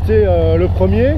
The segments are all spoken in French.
été le premier.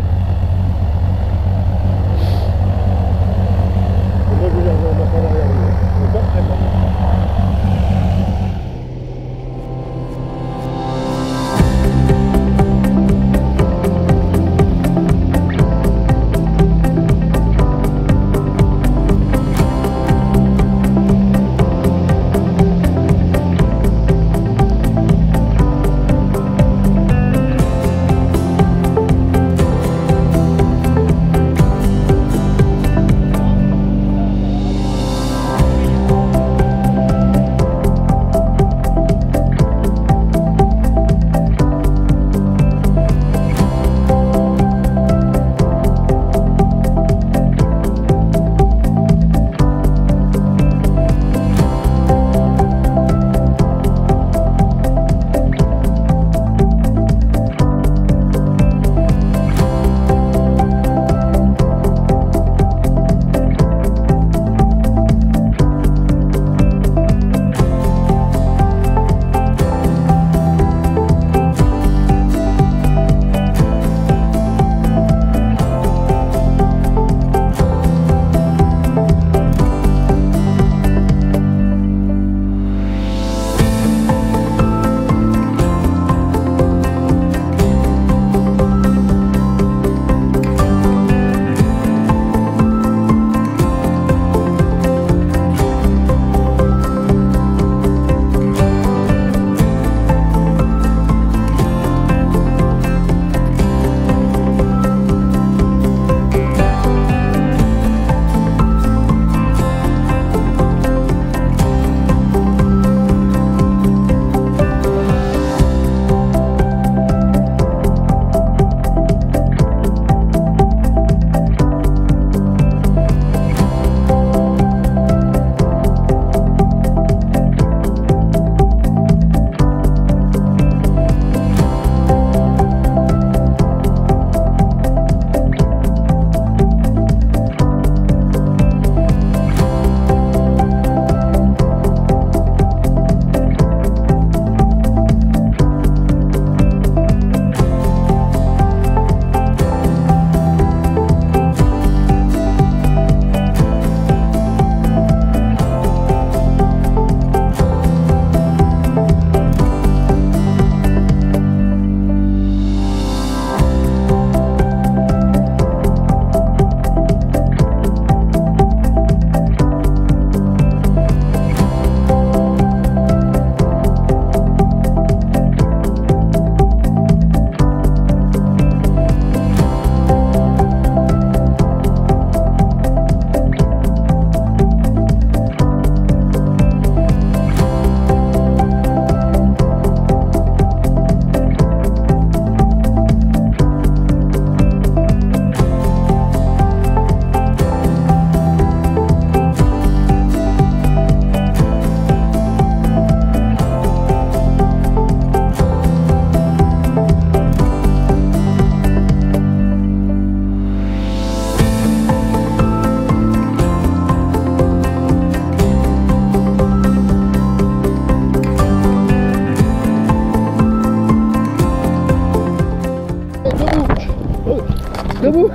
Debout.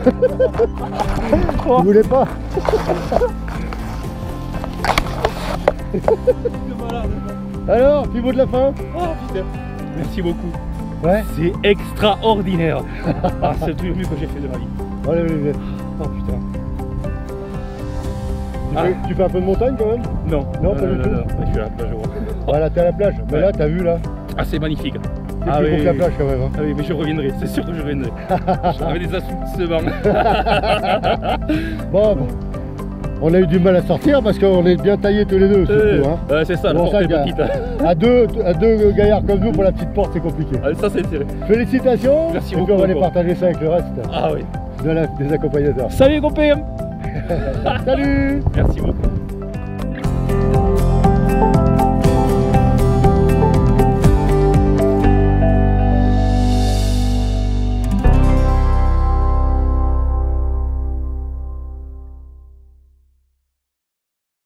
Tu voulais pas. Alors, petit mot de la fin. Oh putain. Merci beaucoup. Ouais. C'est extraordinaire. Ah, c'est le truc le mieux que j'ai fait de ma vie. Allez, allez, allez. Oh putain. Tu fais un peu de montagne quand même? Non. Non, pas du tout. Non. Je suis à la plage. Voilà, t'es à la plage. Mais Ouais. là, t'as vu là? Ah, c'est magnifique. C'est plus beau que la plage quand même. Hein. Ah oui, mais je reviendrai, c'est sûr que je reviendrai. J'avais des assouplissements. Bon, on a eu du mal à sortir parce qu'on est bien taillés tous les deux surtout. Hein. C'est ça, la Bon, porte ça, est petite. à deux gaillards comme nous pour la petite porte, c'est compliqué. Ah, ça, c'est tiré. Félicitations. Merci et puis beaucoup. on va aller partager ça avec le reste Ah oui. des accompagnateurs. Salut, copain. Salut. Merci beaucoup.